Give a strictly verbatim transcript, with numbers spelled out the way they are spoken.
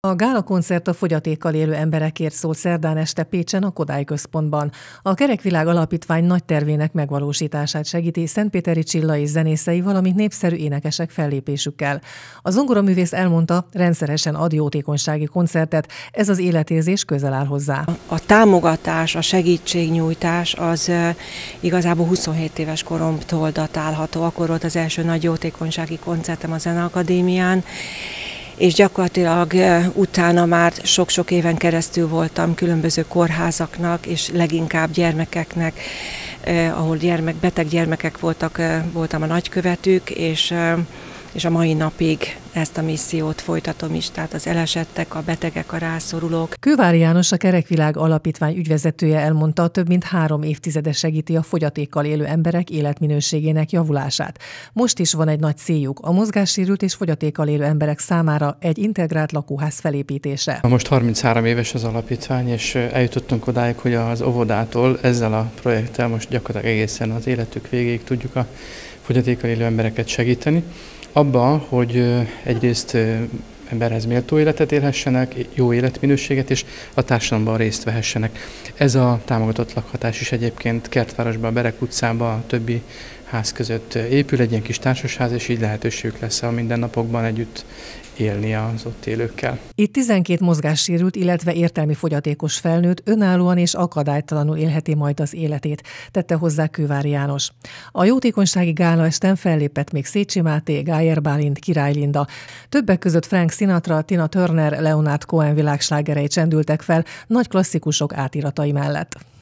A gálakoncert a fogyatékkal élő emberekért szól szerdán este Pécsen a Kodály Központban. A Kerekvilág Alapítvány nagy tervének megvalósítását segíti Szentpéteri Csilla és zenészei, valamint népszerű énekesek fellépésükkel. A zongoraművész elmondta, rendszeresen ad jótékonysági koncertet, ez az életérzés közel áll hozzá. A támogatás, a segítségnyújtás az igazából huszonhét éves koromtól datálható. Akkor volt az első nagy jótékonysági koncertem a Zeneakadémián, és gyakorlatilag utána már sok-sok éven keresztül voltam különböző kórházaknak, és leginkább gyermekeknek, ahol gyermek, beteg gyermekek voltak, voltam a nagykövetük, és, és a mai napig ezt a missziót folytatom is, tehát az elesettek, a betegek, a rászorulók. Kővári János, a Kerekvilág Alapítvány ügyvezetője elmondta, több mint három évtizede segíti a fogyatékkal élő emberek életminőségének javulását. Most is van egy nagy céljuk, a mozgássérült és fogyatékkal élő emberek számára egy integrált lakóház felépítése. Most harminchárom éves az alapítvány, és eljutottunk odáig, hogy az óvodától ezzel a projekttel most gyakorlatilag egészen az életük végéig tudjuk a fogyatékkal élő embereket segíteni. Abban, hogy egyrészt emberhez méltó életet élhessenek, jó életminőséget, és a társadalomban részt vehessenek. Ez a támogatott lakhatás is egyébként Kertvárosban, a Berek utcában, a többi ház között épül, egy ilyen kis társasház, és így lehetőségük lesz a mindennapokban együtt élni az ott élőkkel. Itt tizenkét mozgássérült, illetve értelmi fogyatékos felnőtt önállóan és akadálytalanul élheti majd az életét, tette hozzá Kővári János. A jótékonysági gálaesten fellépett még Szécsi Máté, Gájer Bálint, Király Linda. Többek között Frank Sinatra, Tina Turner, Leonard Cohen világslágerei csendültek fel nagy klasszikusok átiratai mellett.